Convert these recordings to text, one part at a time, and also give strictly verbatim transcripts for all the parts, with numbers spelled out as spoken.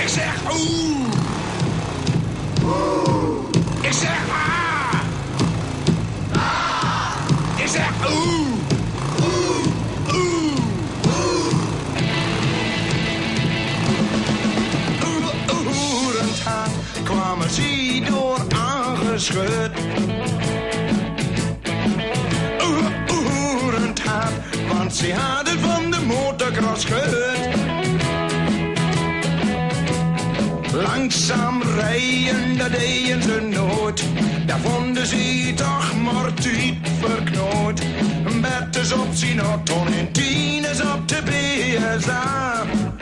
Ik zeg oeh. Oeh. Ik zeg ah. Ah. Ik zeg oeh. Oeh. Oeh. Oeh. Oerend haar kwamen ze door aangeschud. Oerend haar, want ze hadden van de motocross gehoord. Langzaam rijden, dat deden ze nooit. Daar vonden ze toch maar tijd verknoot. Betters op zijn auto en tieners op de B S A.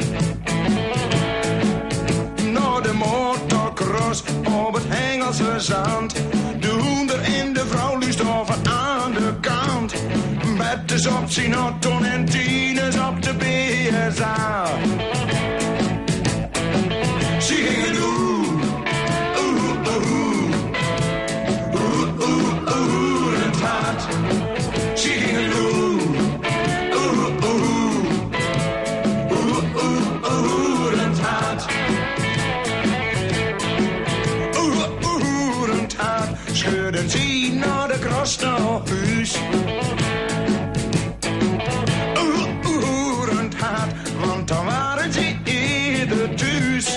Naar de motocross op het Engelse zand. De hoender en de vrouw luistoven aan de kant. Betters op zijn auto en tieners op de B S A. Ze gingen oeh, oeh, oeh, oeh, oeh, oerend hard. Ze gingen oeh, oeh, oeh, oeh, oeh, oerend hard. Oeh, oerend hard, scheurden ze naar de kras naar huis. Oeh, oerend hard, want dan waren ze eerder thuis.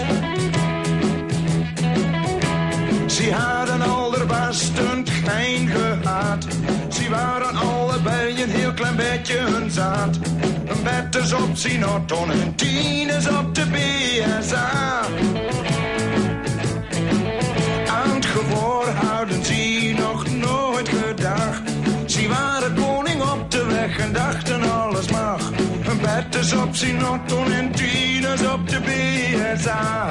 Ze hadden allerbestend geen gehad. Ze waren allebei een heel klein beetje hun zaad. Een betters op zijn auto en tieners op de B S A. Aan het gehoor hadden ze nog nooit gedacht. Ze waren koning op de weg en dachten alles mag. Een betters op zijn auto en tieners op de B S A.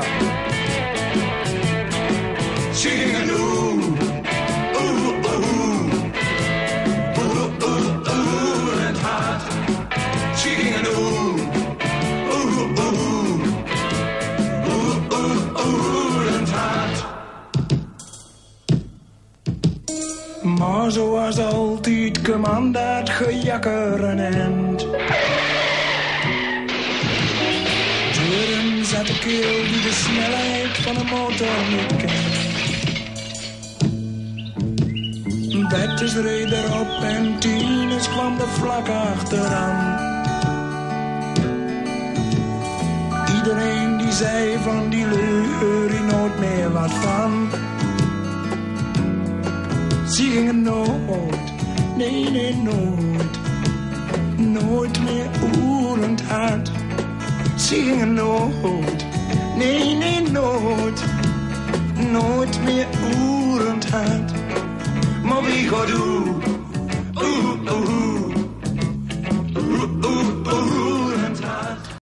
Ze gingen oeh, oeh, oeh, oeh, oeh, oerend hard. Ze gingen oeh, oeh, oeh, oeh, oeh, oerend hard. Maar zoals altijd kwam dat gejakker een eind. Deuren zat de keel die de snelheid van een motor niet kent. Betters reed erop en tieners kwam er vlak achteraan. Iedereen die zei van die lui hoor je nooit meer wat van. Ze gingen nooit, nee nee nooit, nooit meer oerend hard. Ze gingen nooit, nee nee nooit, nooit meer oerend hard. Maar wie gaat doen?